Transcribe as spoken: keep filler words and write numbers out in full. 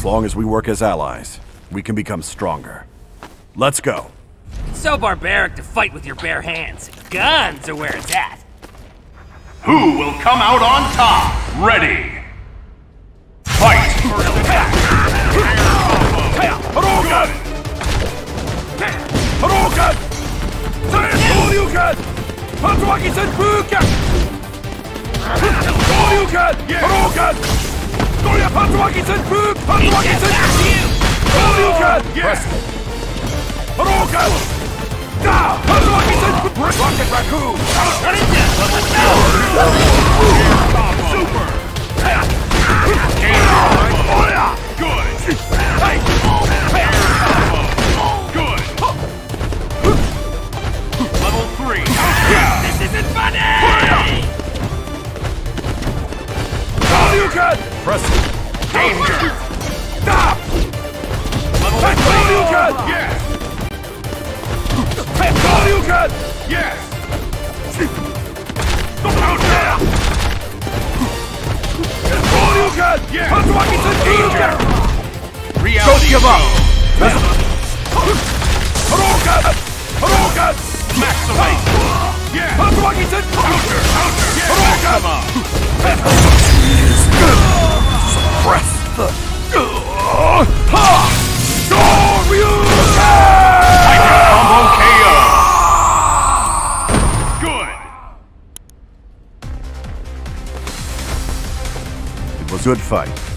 As long as we work as allies, we can become stronger. Let's go. It's so barbaric to fight with your bare hands. Guns are where it's at. Who will come out on top? Ready! Fight! Hadouken! Hadouken! Hadouken! Hatsumaki Senpuken! Hadouken! Hadouken! Hatsumaki Senpuken! Hatsumaki Senpuken! Hadouken! Hadouken! Hatsumaki Senpuken! Rocket Raccoon! What is this? Super! Good! Good! Level three! This isn't funny! Hadouken! Press it! Danger! Stop! Level Hadouken! Yes! Hadouken! Yes! Counter! Hadouken! Yes! Hatsumaki Senpuken! Reality Don't give up! show. Hadouken! Hadouken! Maximum! Yes! Hatsumaki Senpuken! Counter! Yes! Hadouken! Suppress the... Ha! R Y U Combo K O! Good! It was a good fight.